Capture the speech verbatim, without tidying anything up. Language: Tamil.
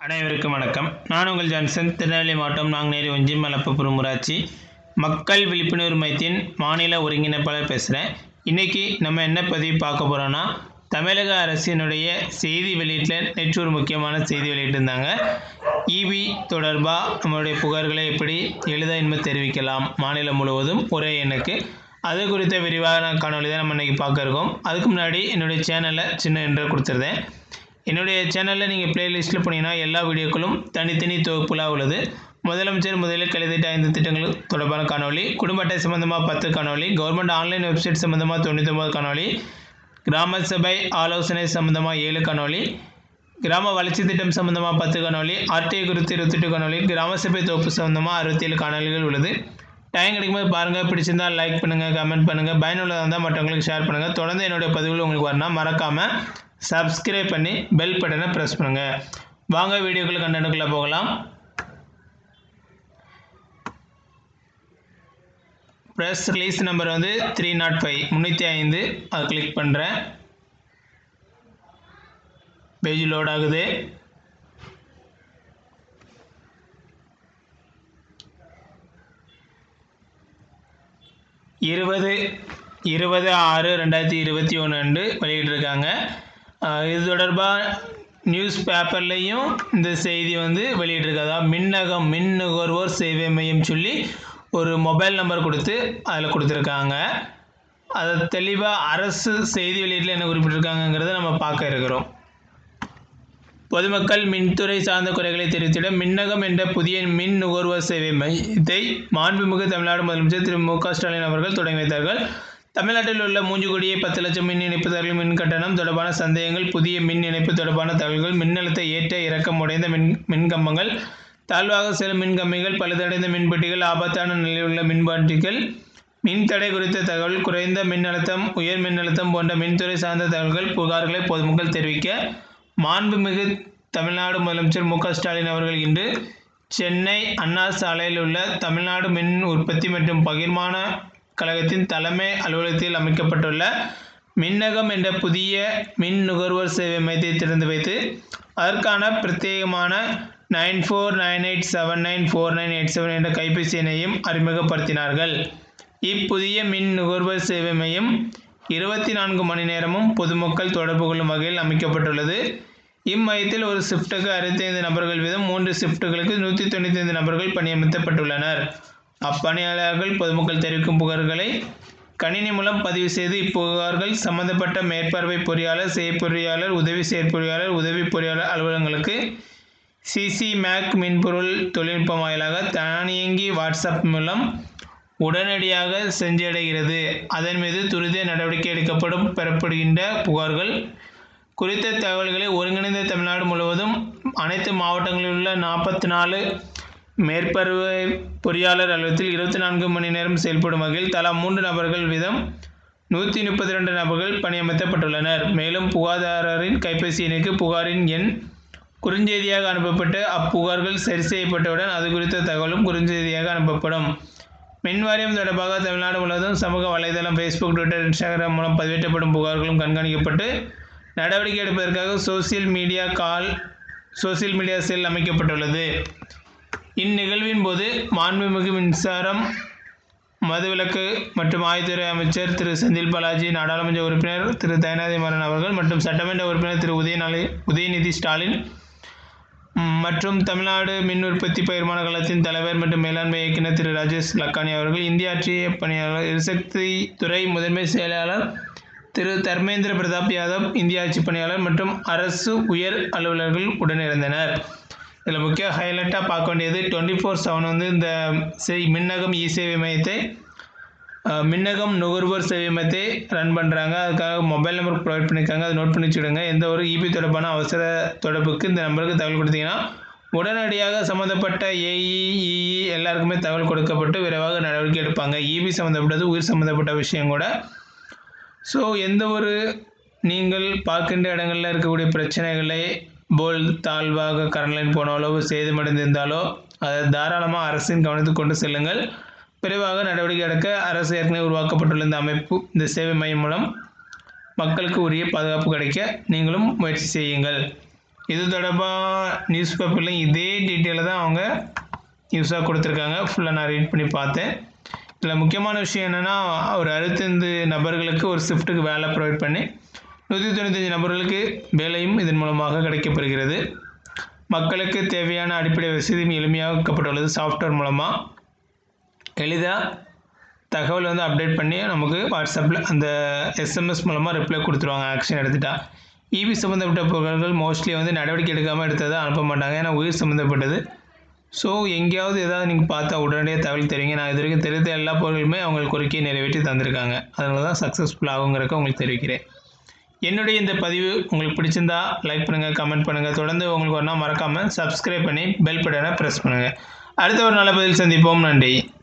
அனைவருக்கும் வணக்கம். நான் உங்கள் ஜான்சன். திருநெல்வேலி மாவட்டம் நாங்குநேரி ஒன்றியம் மலப்புரம் ஊராட்சி மக்கள் விழிப்புணர்வு மையத்தின் மாநில ஒருங்கிணைப்பாளர் பேசுகிறேன். இன்றைக்கி நம்ம என்ன பதிவு பார்க்க போகிறோன்னா, தமிழக அரசினுடைய செய்தி வெளியீட்டில் நேற்று ஒரு முக்கியமான செய்தி வெளியிட்டிருந்தாங்க. ஈபி தொடர்பாக நம்மளுடைய புகார்களை எப்படி எளித இனிமேல் தெரிவிக்கலாம் மாநிலம் முழுவதும் ஒரே எண்ணுக்கு, அது குறித்த விரிவான காணொலி தான் நம்ம இன்றைக்கி பார்க்க இருக்கோம். அதுக்கு முன்னாடி என்னுடைய சேனலில் சின்ன என்ற கொடுத்துருந்தேன். என்னுடைய சேனலில் நீங்கள் பிளேலிஸ்ட்டில் போனீங்கன்னா எல்லா வீடியோக்களும் தனித்தனி தொகுப்புலாக உள்ளது. முதலமைச்சர் முதலில் கைதிட்ட ஐந்து திட்டங்கள் தொடர்பான காணொலி, குடும்ப அட்டை சம்பந்தமாக பத்து காணொலி, கவர்மெண்ட் ஆன்லைன் வெப்சைட் சம்பந்தமாக தொண்ணூற்றி ஒன்பது காணொலி, கிராம சபை ஆலோசனை சம்பந்தமாக ஏழு காணொலி, கிராம வளர்ச்சி திட்டம் சம்பந்தமாக பத்து காணொலி, ஆர்டிஐ குறித்து இருபத்தெட்டு காணொலி, கிராம சபை தொகுப்பு சம்பந்தமாக அறுபத்தி ஏழு காணொலிகள் உள்ளது. டைம் கிடைக்கும்போது பாருங்கள். பிடிச்சிருந்தால் லைக் பண்ணுங்கள், கமெண்ட் பண்ணுங்கள். பயனுள்ளதாக இருந்தால் மற்றவங்களுக்கு ஷேர் பண்ணுங்கள். தொடர்ந்து என்னுடைய பதிவுகள் உங்களுக்கு வரணும் மறக்காமல் சப்ஸ்கிரைப் பண்ணி பெல் பட்டனை ப்ரெஸ் பண்ணுங்கள். வாங்க வீடியோக்குள்ள கண்டென்ட்டுக்குள்ளே போகலாம். ப்ரெஸ் ரிலீஸ் நம்பர் வந்து த்ரீ நாட் ஃபைவ் முந்நூற்றி ஐந்து அதை கிளிக் பண்ணுறேன். பேஜ் லோட் ஆகுது. இருபது இருபது ஆறு ரெண்டாயிரத்தி இருபத்தி ஒன்று அன்று வெளியிட்டிருக்காங்க. இது தொடர்பாக நியூஸ் பேப்பர்லேயும் இந்த செய்தி வந்து வெளியிட்டிருக்காதா. மின்னகம் மின் நுகர்வோர் சேவை மையம் சொல்லி ஒரு மொபைல் நம்பர் கொடுத்து அதில் கொடுத்துருக்காங்க. அதை தெளிவாக அரசு செய்தி வெளியீட்டில் என்ன குறிப்பிட்டிருக்காங்கிறத நம்ம பார்க்க இருக்கிறோம். பொதுமக்கள் மின்துறை சார்ந்த குறைகளை தெரிவித்திட மின்னகம் என்ற புதிய மின் நுகர்வோர் சேவை மையத்தை மாண்புமிகு தமிழ்நாடு முதலமைச்சர் திரு மு க ஸ்டாலின் அவர்கள் தொடங்கி வைத்தார்கள். தமிழ்நாட்டில் உள்ள மூன்று கோடியே பத்து லட்சம் மின் இணைப்புதாரர்கள் மின் கட்டணம் தொடர்பான சந்தேகங்கள், புதிய மின் இணைப்பு தொடர்பான தகவல்கள், மின்னழுத்த ஏற்ற இறக்கம் உடைந்த மின் மின்கம்பங்கள், தாழ்வாக செல்லும் மின்கம்பிகள், பழுதடைந்த மின்பெட்டிகள், ஆபத்தான நிலையில் உள்ள மின்பாட்டிகள், மின்தடை குறித்த தகவல், குறைந்த மின்னழுத்தம், உயர் மின்னழுத்தம் போன்ற மின்துறை சார்ந்த தகவல்கள் புகார்களை பொதுமக்கள் தெரிவிக்க மாண்புமிகு தமிழ்நாடு முதலமைச்சர் மு க ஸ்டாலின் அவர்கள் இன்று சென்னை அண்ணா சாலையில் உள்ள தமிழ்நாடு மின் உற்பத்தி மற்றும் பகிர்மான கழகத்தின் தலைமை அலுவலகத்தில் அமைக்கப்பட்டுள்ள மின்னகம் என்ற புதிய மின் நுகர்வோர் சேவை மையத்தை திறந்து வைத்து அதற்கான பிரத்யேகமான nine four nine eight seven nine four nine eight seven என்ற கைபேசி எண்ணையும் அறிமுகப்படுத்தினார்கள். இப்புதிய மின் நுகர்வோர் சேவை மையம் இருபத்தி நான்கு மணி நேரமும் பொதுமக்கள் தொடர்பு கொள்ளும் வகையில் அமைக்கப்பட்டுள்ளது. இம்மையத்தில் ஒரு ஷிஃப்ட்டுக்கு அறுபத்தி ஐந்து நபர்கள் வீதம் மூன்று ஷிஃப்ட்டுகளுக்கு நூற்றி தொண்ணூற்றி ஐந்து நபர்கள் பணியமர்த்தப்பட்டுள்ளனர். அப்பணியாளர்கள் பொதுமக்கள் தெரிவிக்கும் புகார்களை கணினி மூலம் பதிவு செய்து இப்புகார்கள் சம்பந்தப்பட்ட மேற்பார்வை பொறியாளர், செயற்பொறியாளர், உதவி செயற்பொறியாளர், உதவி பொறியாளர் அலுவலகங்களுக்கு சிசி மேக் மின்பொருள் தொழில்நுட்பம் வாயிலாக தானியங்கி வாட்ஸ்அப் மூலம் உடனடியாக சென்றடைகிறது. அதன் மீது துரித நடவடிக்கை எடுக்கப்படும். பெறப்படுகின்ற புகார்கள் குறித்த தகவல்களை ஒருங்கிணைந்த தமிழ்நாடு முழுவதும் அனைத்து மாவட்டங்களில் உள்ள நாற்பத்தி நாலு மேற்பார்வை பொறியாளர் அலுவலகத்தில் இருபத்தி நான்கு மணி நேரம் செயல்படும் வகையில் தலா மூன்று நபர்கள் வீதம் நூற்றி முப்பத்தி ரெண்டு நபர்கள் பணியமர்த்தப்பட்டுள்ளனர். மேலும் புகார்தாரரின் கைபேசி எண்ணுக்கு புகாரின் எண் குறுஞ்செய்தியாக அனுப்பப்பட்டு அப்புகார்கள் சரி செய்யப்பட்டவுடன் அது குறித்த தகவலும் குறுஞ்செய்தியாக அனுப்பப்படும். மின்வாரியம் தொடர்பாக தமிழ்நாடு முழுவதும் சமூக வலைதளம், ஃபேஸ்புக், ட்விட்டர், இன்ஸ்டாகிராம் மூலம் பதிவேற்றப்படும் புகார்களும் கண்காணிக்கப்பட்டு நடவடிக்கை எடுப்பதற்காக social media call social media cell அமைக்கப்பட்டுள்ளது. இந்நிகழ்வின் போது மாண்புமிகு மின்சாரம், மதுவிலக்கு மற்றும் ஆயுதத்துறை அமைச்சர் திரு செந்தில் பாலாஜி, நாடாளுமன்ற உறுப்பினர் திரு தயாநிதி மாறன் அவர்கள் மற்றும் சட்டமன்ற உறுப்பினர் திரு உதயநிதி உதயநிதி ஸ்டாலின் மற்றும் தமிழ்நாடு மின் உற்பத்தி பகிர்மான கழகத்தின் தலைவர் மற்றும் மேலாண்மை இயக்குநர் திரு ராஜேஷ் லக்கானி அவர்கள், இந்திய ஆட்சிய பணியாளர், எரிசக்தி துறை முதன்மை செயலாளர் திரு தர்மேந்திர பிரதாப் யாதவ், இந்திய ஆட்சி பணியாளர் மற்றும் அரசு உயர் அலுவலர்கள் உடனிருந்தனர். இதில் முக்கிய ஹைலைட்டாக பார்க்க வேண்டியது டுவெண்ட்டி ஃபோர் செவன் வந்து இந்த செய் மின்னகம் இ சேவை மையத்தை மின்னகம் நுகர்வோர் சேவை மையத்தை ரன் பண்ணுறாங்க. அதுக்காக மொபைல் நம்பர் ப்ரொவைட் பண்ணியிருக்காங்க. அதை நோட் பண்ணி வச்சுடுங்க. எந்த ஒரு இபி தொடர்பான அவசர தொடர்புக்கு இந்த நம்பருக்கு தகவல் கொடுத்தீங்கன்னா உடனடியாக சம்மந்தப்பட்ட ஏஇஇ எல்லாருக்குமே தகவல் கொடுக்கப்பட்டு விரைவாக நடவடிக்கை எடுப்பாங்க. இபி சம்மந்தப்பட்டது உயிர் சம்மந்தப்பட்ட விஷயம் கூட. ஸோ எந்த ஒரு நீங்கள் பார்க்கின்ற இடங்களில் இருக்கக்கூடிய பிரச்சனைகளை போல் தாழ்வாக கரண்ட் லைன் போனாலோ சேதமடைந்திருந்தாலோ அதை தாராளமாக அரசின் கவனத்துக்கு கொண்டு செல்லுங்கள். விரைவாக நடவடிக்கை எடுக்க அரசு ஏற்கனவே உருவாக்கப்பட்டுள்ள இந்த அமைப்பு, இந்த சேவை மையம் மூலம் மக்களுக்கு உரிய பாதுகாப்பு கிடைக்க நீங்களும் முயற்சி செய்யுங்கள். இது தொடர்பாக நியூஸ் பேப்பர்லையும் இதே டீட்டெயிலை தான் அவங்க நியூஸாக கொடுத்துருக்காங்க. ஃபுல்லாக நான் ரீட் பண்ணி பார்த்தேன். இதில் முக்கியமான விஷயம் என்னென்னா, ஒரு அறுபத்தைந்து நபர்களுக்கு ஒரு ஷிஃப்ட்டுக்கு வேலை ப்ரொவைட் பண்ணி நூற்றி தொண்ணூத்தஞ்சு நபர்களுக்கு வேலையும் இதன் மூலமாக கிடைக்கப்பெறுகிறது. மக்களுக்கு தேவையான அடிப்படை வசதியும் எளிமையாக்கப்பட்டுள்ளது. சாஃப்ட்வேர் மூலமாக எளிதாக தகவல் வந்து அப்டேட் பண்ணி நமக்கு வாட்ஸ்அப்பில் அந்த எஸ்எம்எஸ் மூலமாக ரிப்ளை கொடுத்துருவாங்க ஆக்ஷன் எடுத்துட்டா. இபி சம்மந்தப்பட்ட புகார்கள் மோஸ்ட்லி வந்து நடவடிக்கை எடுக்காமல் எடுத்ததை அனுப்ப மாட்டாங்க. ஏன்னா உயிர் சம்மந்தப்பட்டது. ஸோ எங்கேயாவது ஏதாவது நீங்கள் பார்த்தா உடனடியாக தகவல் தெரிவிங்க. நான் இது வரைக்கும் தெரிந்த எல்லா பொருளுமே அவங்களுக்கு கோரிக்கையை நிறைவேற்றி தந்திருக்காங்க. அதனால தான் சக்ஸஸ்ஃபுல் ஆகுங்கிறக்க உங்களுக்கு தெரிவிக்கிறேன். என்னுடைய இந்த பதிவு உங்களுக்கு பிடிச்சிருந்தா லைக் பண்ணுங்கள், கமெண்ட் பண்ணுங்கள். தொடர்ந்து உங்களுக்கு ஒரு நாள் மறக்காமல் சப்ஸ்கிரைப் பண்ணி பெல் பட்டனை ப்ரெஸ் பண்ணுங்கள். அடுத்த ஒரு நல்ல பதில் சந்திப்போம். நன்றி.